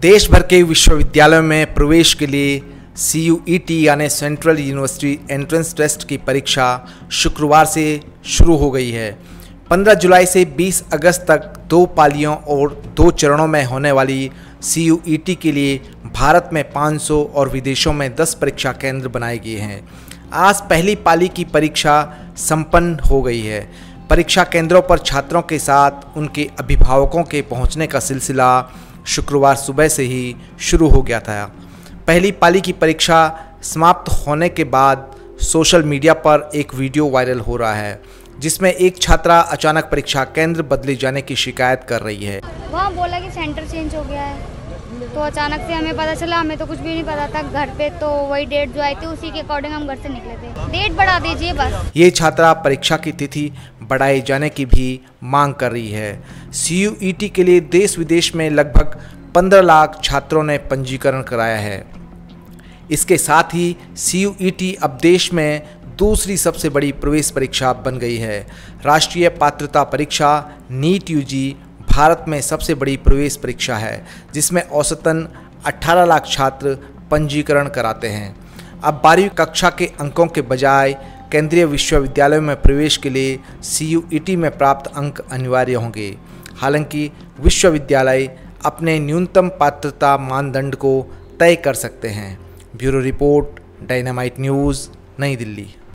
देश भर के विश्वविद्यालयों में प्रवेश के लिए CUET यानी सेंट्रल यूनिवर्सिटी एंट्रेंस टेस्ट की परीक्षा शुक्रवार से शुरू हो गई है। 15 जुलाई से 20 अगस्त तक 2 पालियों और 2 चरणों में होने वाली CUET के लिए भारत में 500 और विदेशों में 10 परीक्षा केंद्र बनाए गए हैं। आज पहली पाली की परीक्षा संपन्न हो गई है। परीक्षा केंद्रों पर छात्रों के साथ उनके अभिभावकों के पहुंचने का सिलसिला शुक्रवार सुबह से ही शुरू हो गया था। पहली पाली की परीक्षा समाप्त होने के बाद सोशल मीडिया पर एक वीडियो वायरल हो रहा है, जिसमें एक छात्रा अचानक परीक्षा केंद्र बदले जाने की शिकायत कर रही है। वहाँ बोला कि सेंटर चेंज हो गया है, तो अचानक से हमें पता चला। हमें तो कुछ भी नहीं पता था। घर पे तो वही डेट जो आई थी उसी के अकॉर्डिंग हम घर से निकले थे। डेट बढ़ा दीजिए बस। ये छात्रा परीक्षा की तिथि बढ़ाए जाने की भी मांग कर रही है। CUET के लिए देश विदेश में लगभग 15 लाख छात्रों ने पंजीकरण कराया है। इसके साथ ही CUET अब देश में दूसरी सबसे बड़ी प्रवेश परीक्षा बन गई है। राष्ट्रीय पात्रता परीक्षा NEET UG भारत में सबसे बड़ी प्रवेश परीक्षा है, जिसमें औसतन 18 लाख छात्र पंजीकरण कराते हैं। अब 12वीं कक्षा के अंकों के बजाय केंद्रीय विश्वविद्यालयों में प्रवेश के लिए CUET में प्राप्त अंक अनिवार्य होंगे। हालांकि विश्वविद्यालय अपने न्यूनतम पात्रता मानदंड को तय कर सकते हैं। ब्यूरो रिपोर्ट, डायनामाइट न्यूज़, नई दिल्ली।